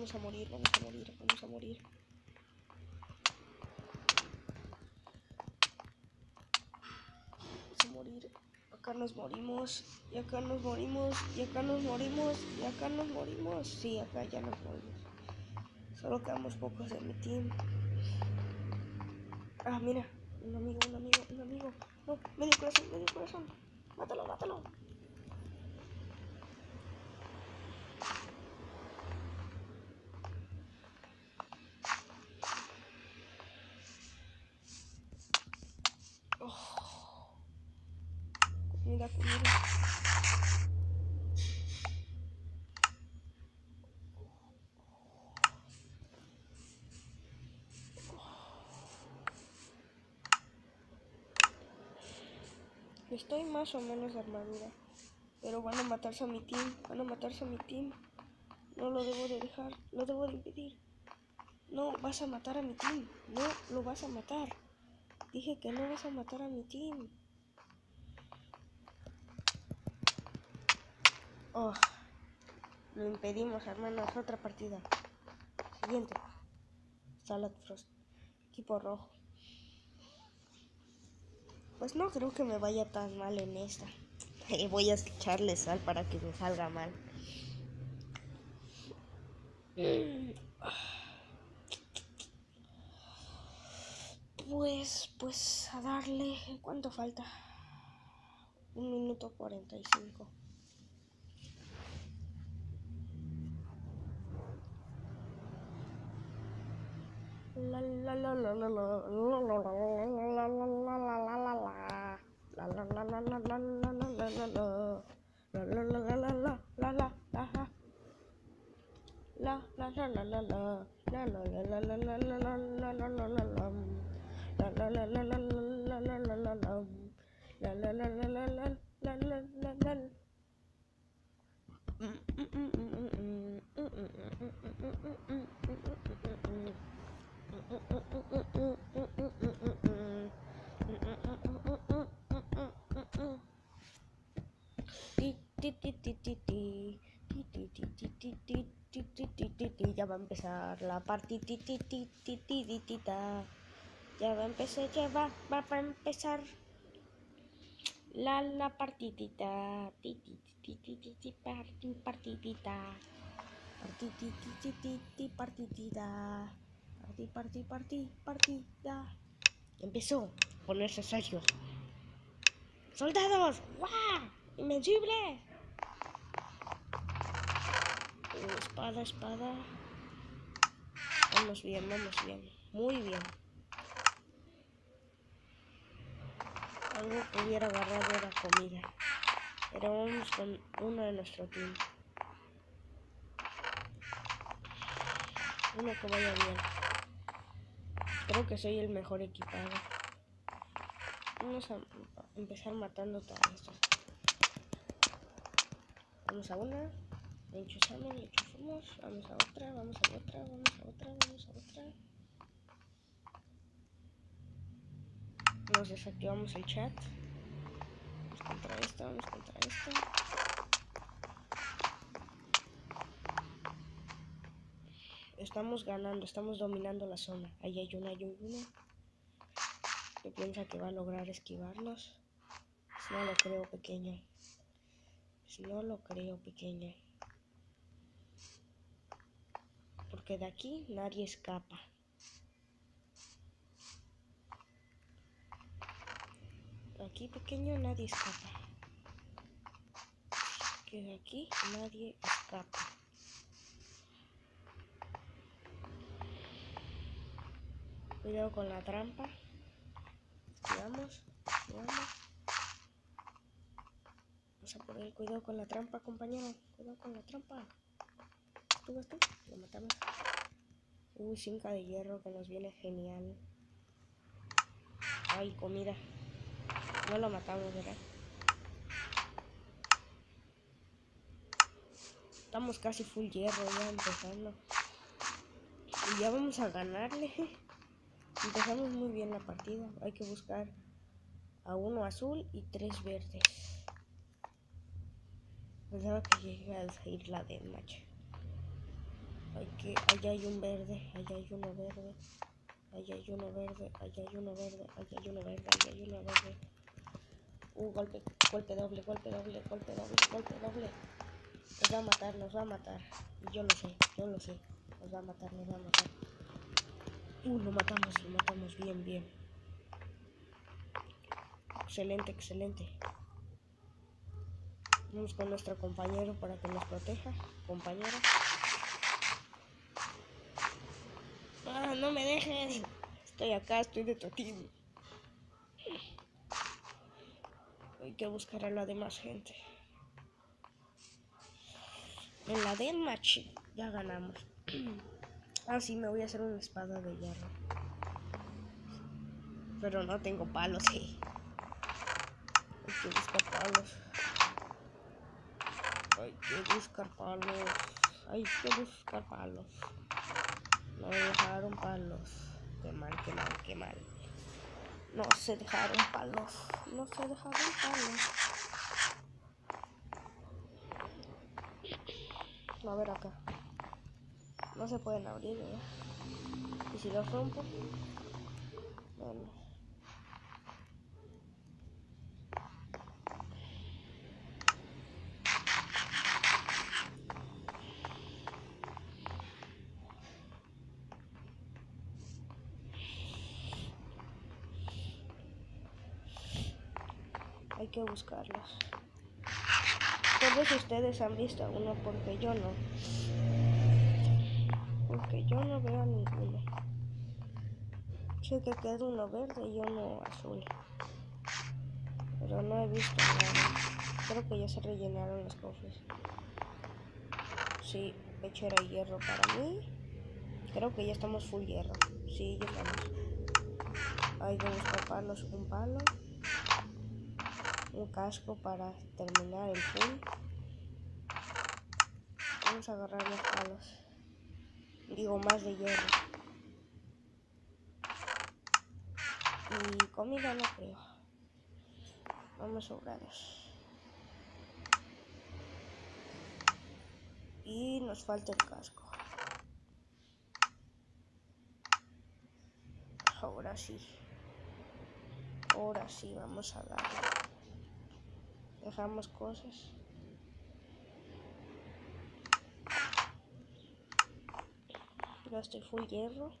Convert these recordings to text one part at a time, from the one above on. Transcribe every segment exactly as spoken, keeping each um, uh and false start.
vamos a morir, vamos a morir, vamos a morir. Vamos a morir. Acá nos morimos, y acá nos morimos, y acá nos morimos, y acá nos morimos. Sí, acá ya nos morimos. Solo quedamos pocos de mi team. Ah, mira, un amigo, un amigo, un amigo. No, medio corazón, medio corazón. Mátalo, mátalo. Oh. Comida, comida. Estoy más o menos de armadura. Pero van a matarse a mi team. Van a matarse a mi team. No lo debo de dejar. Lo debo de impedir. No, vas a matar a mi team. No, lo vas a matar. Dije que no vas a matar a mi team. Oh. Lo impedimos, hermanos. Otra partida. Siguiente. Salad Frost. Equipo rojo. Pues no creo que me vaya tan mal en esta. Voy a echarle sal para que me salga mal. Pues, pues a darle. ¿Cuánto falta? Un minuto cuarenta y cinco. La la la la la la la la la la la la la la la la. La la la la la la la la la la la. La la la la la la la la la. La la la la la la. La la la la la la la la la la la la la. La la la la la la la la la la. La la la la la la la la la la. Ya va a empezar la partidita. Ya va a empezar, ya va, va a empezar la la partidita. Partidita. Partidita. Partidita. Parti, parti, parti, partida. Empezó a ponerse serio. ¡Soldados! ¡Guau! ¡Invencible! Uh, espada, espada. Vamos bien, vamos bien. Muy bien. Algo que hubiera agarrado era comida. Pero vamos con uno de nuestro team. Uno que vaya bien. Creo que soy el mejor equipado. Vamos a empezar matando todos estos. Vamos a una. Enchufamos, enchufamos. Vamos a otra, vamos a otra, vamos a otra, vamos a otra. Nos desactivamos el chat. Vamos contra esto, vamos contra esto. Estamos ganando, estamos dominando la zona. Ahí hay uno, hay uno. Que piensa que va a lograr esquivarlos. No lo creo, pequeño. No lo creo, pequeño. Porque de aquí nadie escapa. Aquí, pequeño, nadie escapa. Que de aquí nadie escapa. Cuidado con la trampa. Esquivamos, esquivamos. Vamos a poner cuidado con la trampa, compañero. Cuidado con la trampa. ¿Tú ves tú? Lo matamos. Uy, cinco de hierro que nos viene genial. Ay, comida. No lo matamos, ¿verdad? Estamos casi full hierro ya empezando. Y ya vamos a ganarle. Empezamos muy bien la partida. Hay que buscar a uno azul y tres verdes. Pensaba que llega a salir la de match. Hay que, allá hay un verde, allá hay uno verde, allá hay uno verde, allá hay uno verde, allá hay uno verde, allá hay uno verde. Uh, golpe, golpe doble, golpe doble, golpe doble, golpe doble. Nos va a matar, nos va a matar. Y yo lo sé, yo lo sé. Nos va a matar, nos va a matar. Uh, lo matamos, lo matamos, bien, bien. Excelente, excelente. Vamos con nuestro compañero para que nos proteja. Compañero. Ah, no me dejes. Estoy acá, estoy de tu team. Hay que buscar a la demás gente. En la deathmatch ya ganamos. Ah, sí, me voy a hacer una espada de hierro. Pero no tengo palos, sí. Hay que buscar palos. Hay que buscar palos. Hay que buscar palos. No dejaron palos. Qué mal, qué mal, qué mal. No se dejaron palos. No se dejaron palos. A ver acá. No se pueden abrir, ¿eh? Y si los rompo. Bueno. Hay que buscarlos. Todos ustedes han visto uno porque yo no. Porque yo no veo a ninguno. Sé que queda uno verde y uno azul. Pero no he visto nada. Creo que ya se rellenaron los cofres. Sí, pechera y hierro para mí. Creo que ya estamos full hierro. Sí, ya estamos. Hay que buscar palos, un palo. Un casco para terminar el full. Vamos a agarrar los palos. Digo, más de hierro. Y comida no creo. Vamos sobrados. Y nos falta el casco. Ahora sí. Ahora sí vamos a darle. Dejamos cosas. Ya estoy full hierro.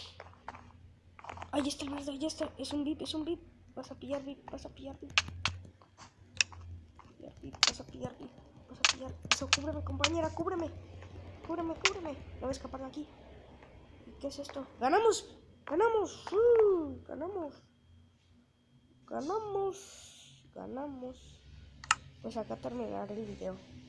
Ahí está el verde, ahí está. Es un V I P, es un V I P. Vas a pillar V I P, vas a pillar V I P. Pillar V I P, vas a pillar V I P. Vas a pillar. Eso, cúbreme, compañera, cúbreme. Cúbreme, cúbreme. No voy a escapar de aquí. ¿Y qué es esto? ¡Ganamos! ¡Ganamos! ¡Uh! ¡Ganamos! ¡Ganamos! ¡Ganamos! Pues acá terminaré el video.